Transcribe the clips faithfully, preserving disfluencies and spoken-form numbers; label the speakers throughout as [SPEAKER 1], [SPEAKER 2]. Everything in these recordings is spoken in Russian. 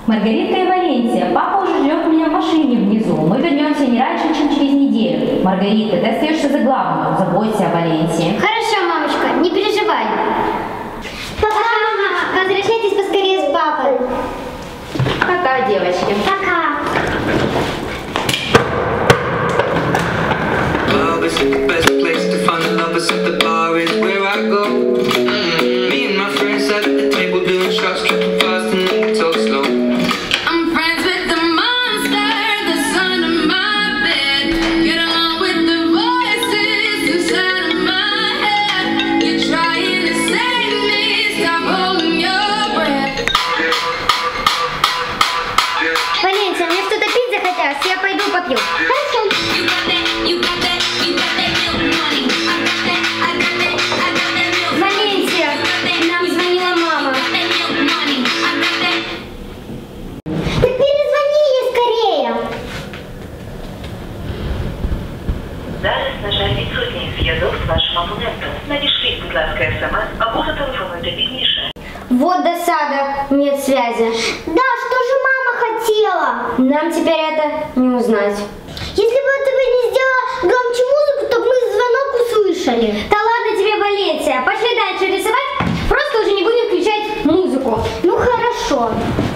[SPEAKER 1] Маргарита и Валенсия, папа уже ждет меня в машине внизу. Мы вернемся не раньше, чем через неделю. Маргарита, ты остаешься за главную. Заботься о Валенсии.
[SPEAKER 2] Хорошо, мамочка, не переживай. Пока, мама. Возвращайтесь поскорее с папой.
[SPEAKER 1] Пока, девочки.
[SPEAKER 2] Пока. Валенсия, мне что-то пить захотелось, я пойду попью. Хорошо. Валенсия, нам звонила мама. Так перезвони ей скорее.
[SPEAKER 3] Зараз, на жаль, відсутній зв'язок з вашим абонентом. Надішліть, будь ласка, смс або зателефонуйте пізніше.
[SPEAKER 2] Вот досада, нет связи. Да, что же мама хотела? Нам теперь это не узнать. Если бы ты бы не сделала громче музыку, то мы звонок услышали. Да ладно тебе, Валенсия, пошли дальше рисовать, просто уже не будем включать музыку. Ну хорошо.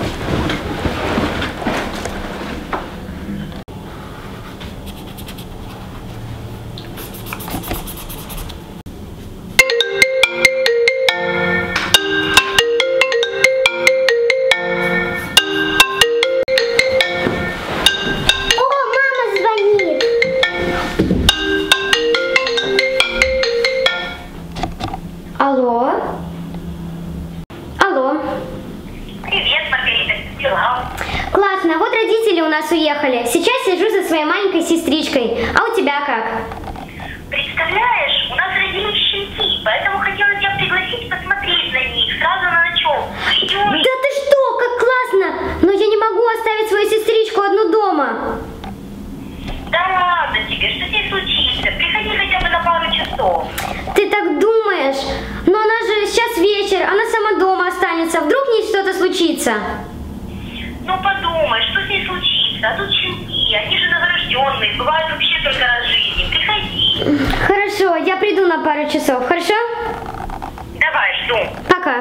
[SPEAKER 2] Алло? Алло?
[SPEAKER 3] Привет, Маргарита, дела?
[SPEAKER 2] Классно, вот родители у нас уехали. Сейчас сижу за своей маленькой сестричкой. А у тебя как?
[SPEAKER 3] Представляешь, у нас родились щенки, поэтому хотела тебя пригласить посмотреть на них сразу на ночевку. Идешь?
[SPEAKER 2] Да ты что, как классно! Но я не могу оставить свою сестричку одну дома.
[SPEAKER 3] Да ладно тебе, что здесь случится? Приходи хотя бы на пару часов.
[SPEAKER 2] Ты так думаешь? Но она же сейчас вечер, она сама дома останется. Вдруг с ней что-то случится?
[SPEAKER 3] Ну подумай, что с ней случится? А тут щенки, они же новорожденные, бывают вообще только раз в жизни. Приходи.
[SPEAKER 2] Хорошо, я приду на пару часов, хорошо?
[SPEAKER 3] Давай, жду.
[SPEAKER 2] Пока.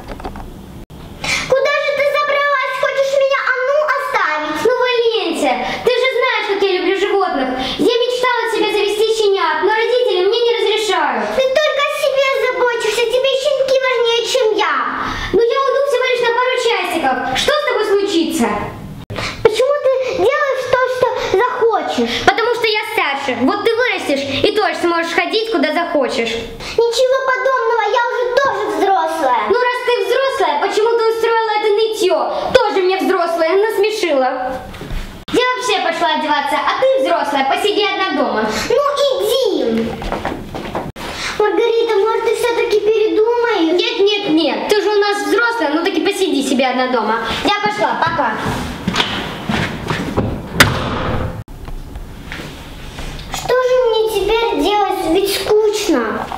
[SPEAKER 2] Куда же ты забралась? Хочешь меня одну оставить? Ну, Валенсия, ты же знаешь, как я люблю животных. Я мечтала себе завести щенят, но родители мне не разрешают. Ты только о себе заботишься, тебе щенки важнее, чем я. Ну, я уйду всего лишь на пару часиков. Что с тобой случится? Почему ты делаешь то, что захочешь? Потому что я старше. Вот ты вырастешь и тоже сможешь ходить, куда захочешь. Ничего подобного, я уже тоже взрослая. Ну, раз ты взрослая, почему ты устроила это нытье? Тоже мне взрослая, насмешила. Я вообще пошла одеваться, а ты взрослая, посиди одна дома. Ну, иди. Маргарита, может, ты все-таки передумаешь? Нет, нет, нет, ты же у нас взрослая, ну таки посиди себе одна дома. Я пошла, пока. Что же мне теперь делать? Ведь скучно.